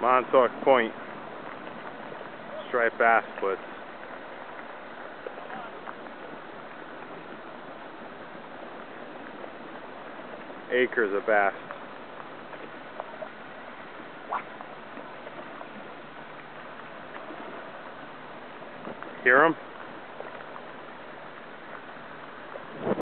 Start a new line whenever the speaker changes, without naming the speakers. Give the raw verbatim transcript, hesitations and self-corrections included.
Montauk Point, striped bass splits. Acres of bass. Hear 'em?